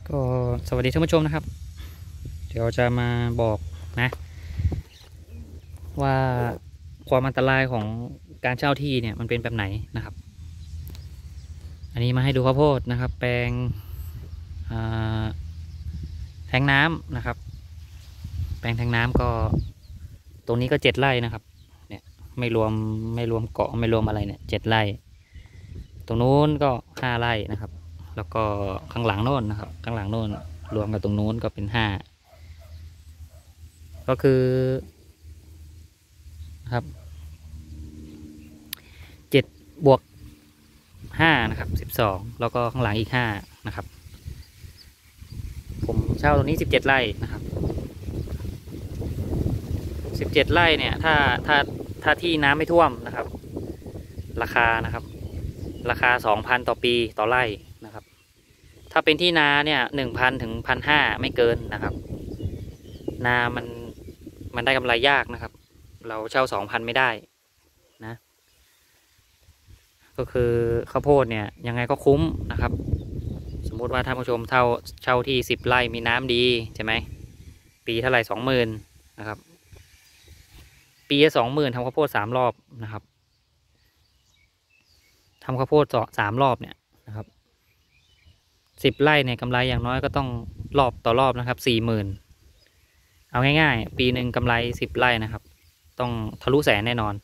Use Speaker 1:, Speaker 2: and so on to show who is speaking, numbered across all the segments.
Speaker 1: ก็สวัสดีท่านผู้ชมนะครับเดี๋ยวจะมาบอกนะว่าความอันตรายของการเช่าที่เนี่ยมันเป็นแบบไหนนะครับอันนี้มาให้ดูข้าวโพดนะครับแปลงแทงน้ำนะครับแปลงแทงน้ำก็ตรงนี้ก็7 ไร่นะครับเนี่ยไม่รวมเกาะไม่รวมอะไรเนี่ย7 ไร่ตรงนู้นก็5 ไร่นะครับแล้วก็ข้างหลังโน่นนะครับข้างหลังโน่นรวมกับตรงนู้นก็เป็น5ก็คือครับ7 บวก 5นะครับ12แล้วก็ข้างหลังอีก5นะครับผมเช่าตรงนี้17 ไร่นะครับ17 ไร่เนี่ยถ้าที่น้ำไม่ท่วมนะครับราคานะครับราคา 2,000 ต่อปีต่อไร่นะครับถ้าเป็นที่นาเนี่ย 1,000 ถึง 1,500ไม่เกินนะครับนามันได้กำไรยากนะครับเราเช่า 2,000ไม่ได้นะก็คือข้าวโพดเนี่ยยังไงก็คุ้มนะครับสมมุติว่าท่านผู้ชมเช่าที่10 ไร่มีน้ำดีใช่ไหมปีเท่าไหร่ 20,000นะครับปีละ20,000ทำข้าวโพด3 รอบนะครับทำข้าวโพด3 รอบเนี่ยนะครับ10 ไร่เนี่ยกำไรอย่างน้อยก็ต้องรอบต่อรอบนะครับ40,000เอาง่ายๆปีหนึ่งกำไร10 ไร่นะครับต้องทะลุแสนแน่นอน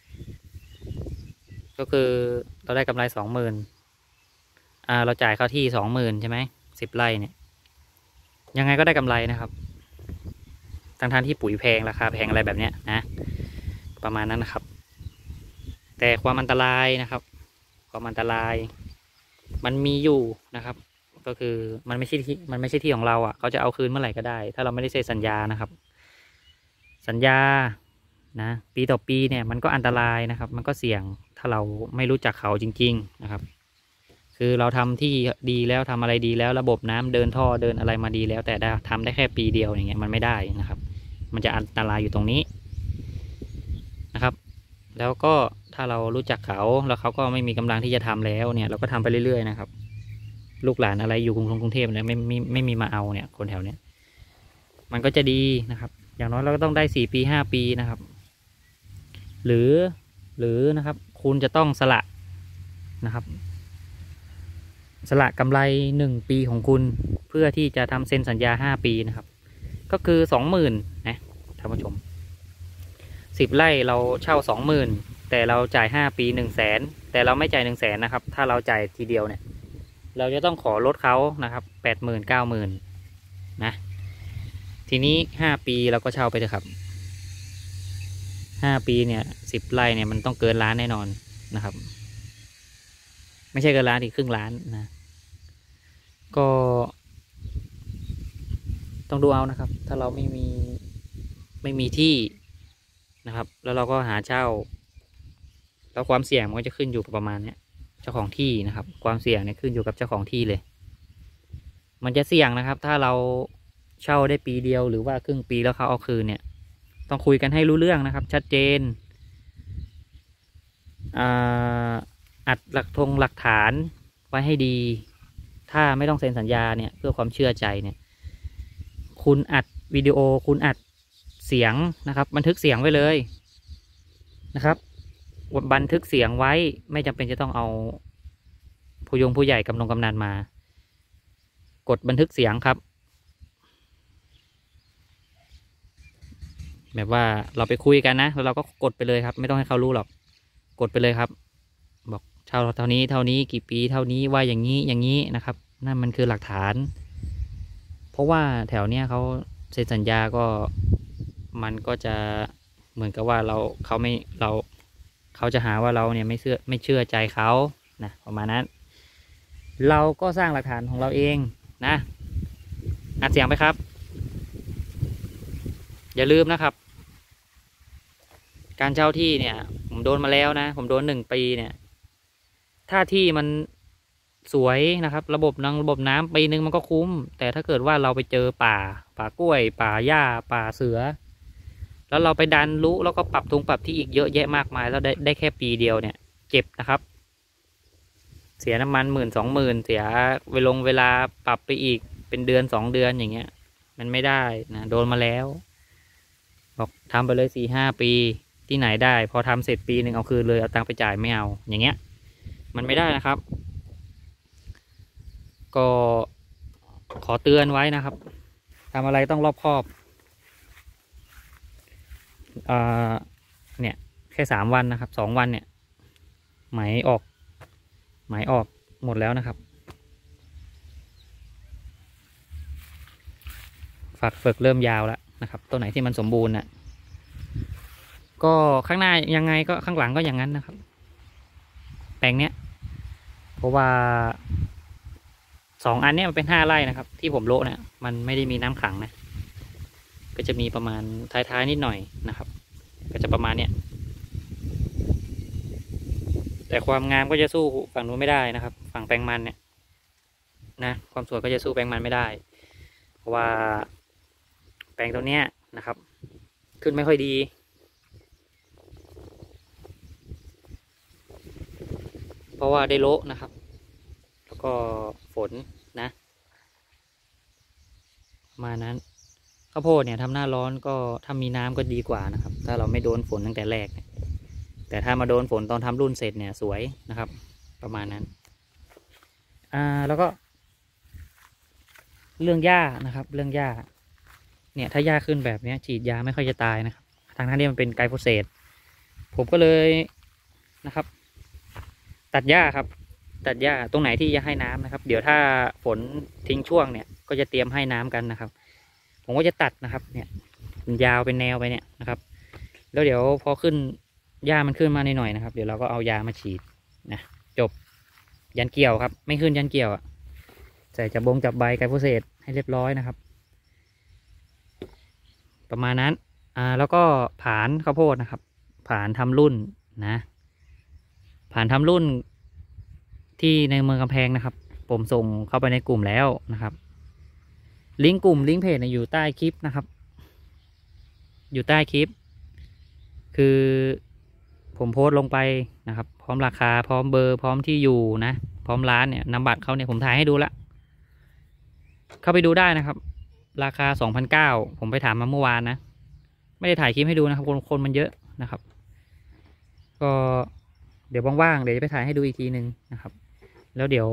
Speaker 1: ก็คือเราได้กำไร20,000เราจ่ายเข้าที่20,000ใช่ไหม10 ไร่เนี่ยยังไงก็ได้กำไรนะครับทั้งที่ปุ๋ยแพงราคาแพงอะไรแบบเนี้ยนะประมาณนั้นนะครับแต่ความอันตรายนะครับความอันตรายมันมีอยู่นะครับก็คือมันไม่ใช่ที่ของเราอ่ะเขาจะเอาคืนเมื่อไหร่ก็ได้ถ้าเราไม่ได้เซ็นสัญญานะครับสัญญานะปีต่อปีเนี่ยมันก็อันตรายนะครับมันก็เสี่ยงถ้าเราไม่รู้จักเขาจริงๆนะครับคือเราทำที่ดีแล้วทำอะไรดีแล้วระบบน้ำเดินท่อเดินอะไรมาดีแล้วแต่ทำได้แค่ปีเดียวอย่างเงี้ยมันไม่ได้นะครับมันจะอันตรายอยู่ตรงนี้นะครับแล้วก็ถ้าเรารู้จักเขาแล้วเขาก็ไม่มีกำลังที่จะทำแล้วเนี่ยเราก็ทำไปเรื่อยๆนะครับลูกหลานอะไรอยู่กรุงเทพเนี่ยไม่มีมาเอาเนี่ยคนแถวเนี้ยมันก็จะดีนะครับอย่างน้อยเราก็ต้องได้4 ปี5 ปีนะครับหรือนะครับคุณจะต้องสละนะครับสละกำไร1 ปีของคุณเพื่อที่จะทำเซ็นสัญญา5 ปีนะครับก็คือ20,000นะท่านผู้ชม10 ไร่เราเช่า20,000แต่เราจ่าย5 ปี100,000แต่เราไม่จ่าย100,000นะครับถ้าเราจ่ายทีเดียวเนี่ยเราจะต้องขอลดเขานะครับ80,000 90,000นะทีนี้5 ปีเราก็เช่าไปเถอะครับ5 ปีเนี่ย10 ไร่เนี่ยมันต้องเกินล้านแน่นอนนะครับไม่ใช่เกินล้านอีกครึ่งล้านนะก็ต้องดูเอานะครับถ้าเราไม่มีที่นะครับแล้วเราก็หาเช่าแล้วความเสี่ยงมันก็จะขึ้นอยู่ประมาณเนี้ยเจ้าของที่นะครับความเสี่ยงเนี่ยขึ้นอยู่กับเจ้าของที่เลยมันจะเสี่ยงนะครับถ้าเราเช่าได้ปีเดียวหรือว่าครึ่งปีแล้วเขาเอาคืนเนี่ยต้องคุยกันให้รู้เรื่องนะครับชัดเจนอัดหลักฐานไว้ให้ดีถ้าไม่ต้องเซ็นสัญญาเนี่ยเพื่อความเชื่อใจเนี่ยคุณอัดวิดีโอคุณอัดเสียงนะครับบันทึกเสียงไว้เลยนะครับบันทึกเสียงไว้ไม่จำเป็นจะต้องเอาผู้ใหญ่กำนันมากดบันทึกเสียงครับแบบว่าเราไปคุยกันนะแล้วเราก็กดไปเลยครับไม่ต้องให้เขารู้หรอกกดไปเลยครับบอกเช่าเท่านี้กี่ปีเท่านี้ว่าอย่างนี้นะครับนั่นมันคือหลักฐานเพราะว่าแถวเนี้ยเขาเซ็นสัญญาก็มันก็จะเหมือนกับว่าเขาจะหาว่าเราเนี่ยไม่เชื่อใจเขานะประมาณนั้นเราก็สร้างหลักฐานของเราเองนะอัดเสียงไปครับอย่าลืมนะครับการเช่าที่เนี่ยผมโดนมาแล้วนะผมโดน1 ปีเนี่ยถ้าที่มันสวยนะครับระบบน้ำปีนึงมันก็คุ้มแต่ถ้าเกิดว่าเราไปเจอป่ากล้วยป่าหญ้าป่าเสือแล้วเราไปดันรู้แล้วก็ปรับที่อีกเยอะแยะมากมายแล้วได้แค่ปีเดียวเนี่ยเจ็บนะครับเสียน้ำมัน10,000 20,000เสียเวลาปรับไปอีกเป็นเดือน2 เดือนอย่างเงี้ย มันไม่ได้นะโดนมาแล้วบอกทำไปเลย4-5 ปีที่ไหนได้พอทำเสร็จปีหนึ่งเอาคืนเลยเอาตังค์ไปจ่ายไม่เอาอย่างเงี้ยมันไม่ได้นะครับก็ขอเตือนไว้นะครับทำอะไรต้องรอบคอบเนี่ยแค่3 วันนะครับ2 วันเนี่ยไหมออกหมดแล้วนะครับฝักเฟือกเริ่มยาวแล้วนะครับต้นไหนที่มันสมบูรณ์น่ะก็ข้างหน้ายังไงก็ข้างหลังก็อย่างนั้นนะครับแปลงเนี้ยเพราะว่า2 อันเนี้ยมันเป็น5 ไร่นะครับที่ผมโละเนี่ยมันไม่ได้มีน้ำขังนะก็จะมีประมาณท้ายๆนิดหน่อยนะครับก็จะประมาณเนี้ยแต่ความงามก็จะสู้ฝั่งนู้นไม่ได้นะครับฝั่งแปลงมันเนี่ยนะความสวยก็จะสู้แปลงมันไม่ได้เพราะว่าแปลงตัวเนี้ยนะครับขึ้นไม่ค่อยดีเพราะว่าได้โละนะครับแล้วก็ฝนนะประมาณนั้นข้าวโพดเนี่ยทำหน้าร้อนก็ถ้ามีน้ำก็ดีกว่านะครับถ้าเราไม่โดนฝนตั้งแต่แรกเนี่ยแต่ถ้ามาโดนฝนตอนทำรุ่นเสร็จเนี่ยสวยนะครับประมาณนั้นแล้วก็เรื่องหญ้านะครับเรื่องหญ้าเนี่ยถ้าหญ้าขึ้นแบบนี้ฉีดยาไม่ค่อยจะตายนะครับทางที่มันเป็นไกลโฟเสตผมก็เลยนะครับตัดหญ้าครับตัดหญ้าตรงไหนที่จะให้น้ำนะครับเดี๋ยวถ้าฝนทิ้งช่วงเนี่ยก็จะเตรียมให้น้ำกันนะครับผมก็จะตัดนะครับเนี่ยเป็นยาวเป็นแนวไปเนี่ยนะครับแล้วเดี๋ยวพอขึ้นหญ้ามันขึ้นมาหน่อยนะครับเดี๋ยวเราก็เอายามาฉีดนะจบยันเกี่ยวครับไม่ขึ้นยันเกี่ยวใส่จับใบไกลโฟเสตให้เรียบร้อยนะครับประมาณนั้นแล้วก็ผานข้าวโพดนะครับผานทำรุ่นนะผานทำรุ่นที่ในเมืองกำแพงนะครับผมส่งเข้าไปในกลุ่มแล้วนะครับลิงก์กลุ่มลิงก์เพจอยู่ใต้คลิปนะครับอยู่ใต้คลิปคือผมโพสต์ลงไปนะครับพร้อมราคาพร้อมเบอร์พร้อมที่อยู่นะพร้อมร้านเนี่ยนำบัตรเขาเนี่ยผมถ่ายให้ดูละเข้าไปดูได้นะครับราคา2,900ผมไปถามมาเมื่อวานนะไม่ได้ถ่ายคลิปให้ดูนะครับคนมันเยอะนะครับก็เดี๋ยวว่างๆเดี๋ยวจะไปถ่ายให้ดูอีกทีนึงนะครับแล้วเดี๋ยว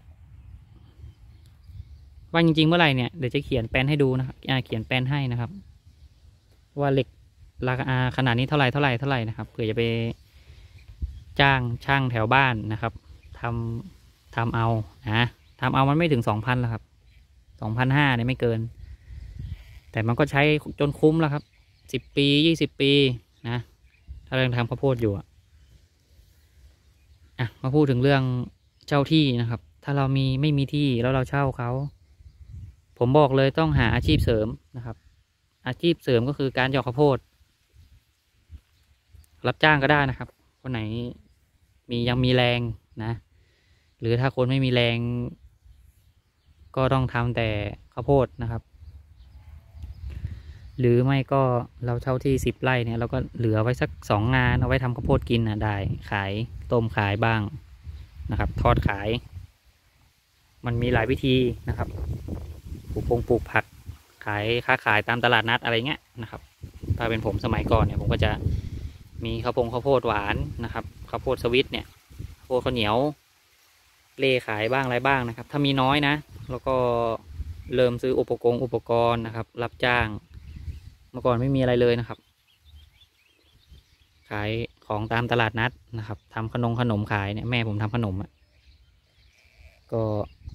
Speaker 1: ว่าจริงๆเมื่อไหร่เนี่ยเดี๋ยวจะเขียนแปลนให้ดูนะครับเขียนแปลนให้นะครับว่าเหล็กราคาขนาดนี้เท่าไหร่นะครับเผื่อจะไปจ้างช่างแถวบ้านนะครับทำเอานะทำเอามันไม่ถึง2,000แล้วครับ2,500เนี่ยไม่เกินแต่มันก็ใช้จนคุ้มแล้วครับ10 ปี20 ปีนะถ้าเราทำข้าวโพดอยู่มาพูดถึงเรื่องเช่าที่นะครับถ้าเราไม่มีที่แล้วเราเช่าเขาผมบอกเลยต้องหาอาชีพเสริมนะครับอาชีพเสริมก็คือการหยอกข้าวโพดรับจ้างก็ได้นะครับคนไหนยังมีแรงนะหรือถ้าคนไม่มีแรงก็ต้องทำแต่ข้าวโพดนะครับหรือไม่ก็เราเช่าที่10 ไร่เนี่ยเราก็เหลือไว้สัก2 งานเอาไว้ทำข้าวโพดกินได้ขายต้มขายบ้างนะครับทอดขายมันมีหลายวิธีนะครับปลูกผักค้าขายตามตลาดนัดอะไรเงี้ยนะครับถ้าเป็นผมสมัยก่อนเนี่ยผมก็จะมีข้าวโพดหวานนะครับข้าวโพดสวิตเนี่ยข้าวโพดข้าวเหนียวเล่ขายบ้างอะไรบ้างนะครับถ้ามีน้อยนะแล้วก็เริ่มซื้ออุปกรณ์นะครับรับจ้างเมื่อก่อนไม่มีอะไรเลยนะครับขายของตามตลาดนัดนะครับทำขนมขายเนี่ยแม่ผมทำขนมก็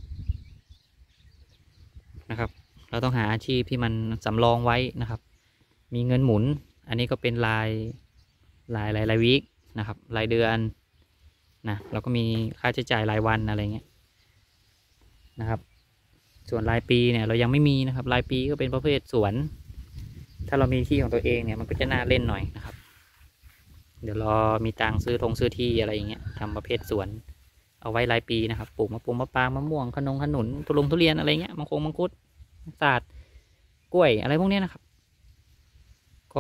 Speaker 1: นะครับเราต้องหาอาชีพที่มันสำรองไว้นะครับมีเงินหมุนอันนี้ก็เป็นรายวีคนะครับรายเดือนนะเราก็มีค่าใช้จ่ายรายวันอะไรเงี้ยนะครับส่วนรายปีเนี่ยเรายังไม่มีนะครับรายปีก็เป็นประเภทสวนถ้าเรามีที่ของตัวเองเนี่ยมันก็จะน่าเล่นหน่อยนะครับเดี๋ยวรอมีตังค์ซื้อที่อะไรอย่างเงี้ยทำประเภทสวนเอาไว้รายปีนะครับปลูกมะปรางมะม่วงขนุนทุเรียนอะไรเงี้ยมังคุดศาสตร์กล้วยอะไรพวกนี้นะครับก็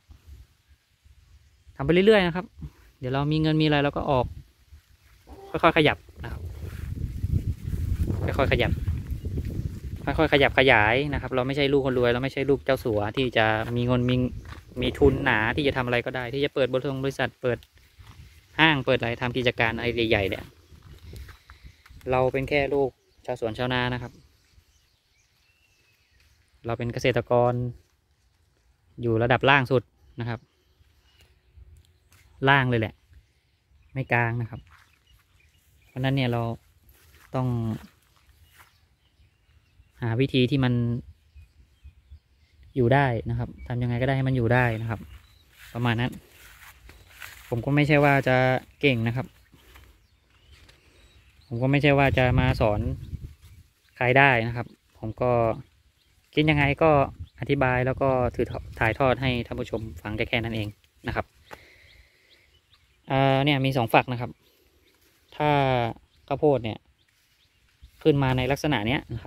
Speaker 1: ทำไปเรื่อยๆนะครับเดี๋ยวเรามีเงินมีอะไรเราก็ออกค่อยๆขยับนะครับค่อยๆขยับค่อยๆขยับขยายนะครับ เราไม่ใช่ลูกคนรวยเราไม่ใช่ลูกเจ้าสัวที่จะมีเงินมีทุนหนาที่จะทำอะไรก็ได้ ที่จะเปิดบริษัทเปิดห้างเปิดอะไรทำกิจการอะไรใหญ่ๆเนี่ยเราเป็นแค่ลูกชาวสวนชาวนานะครับ เราเป็นเกษตรกรอยู่ระดับล่างสุดนะครับ ล่างเลยแหละ ไม่กลางนะครับ เพราะนั้นเนี่ยเราต้องหาวิธีที่มันอยู่ได้นะครับทำยังไงก็ได้ให้มันอยู่ได้นะครับ ประมาณนั้น ผมก็ไม่ใช่ว่าจะเก่งนะครับ ผมก็ไม่ใช่ว่าจะมาสอนใครได้นะครับ ผมก็คิดยังไงก็อธิบายแล้วก็ถ่ายทอดให้ท่านผู้ชมฟังแค่นั้นเองนะครับเนี่ยมี2 ฝักนะครับ ถ้าข้าวโพดเนี่ยขึ้นมาในลักษณะเนี้ยนะครับ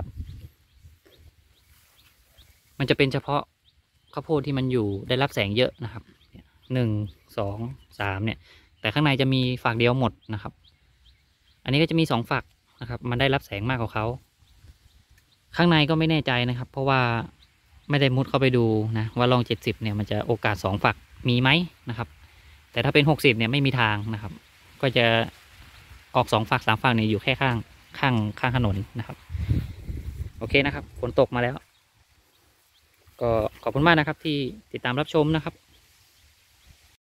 Speaker 1: มันจะเป็นเฉพาะข้าวโพดที่มันอยู่ได้รับแสงเยอะนะครับ1 2 3เนี่ยแต่ข้างในจะมีฝักเดียวหมดนะครับ อันนี้ก็จะมี2 ฝักนะครับ มันได้รับแสงมากกว่าเขาข้างในก็ไม่แน่ใจนะครับ เพราะว่าไม่ได้มุดเข้าไปดูนะว่าลอง70เนี่ยมันจะโอกาส2 ฝักมีไหมนะครับ แต่ถ้าเป็น60เนี่ยไม่มีทางนะครับ ก็จะออก2 ฝัก3 ฝักเนี่ยอยู่แค่ข้างถนนนะครับโอเคนะครับฝนตกมาแล้วก็ขอบคุณมากนะครับที่ติดตามรับชมนะครับ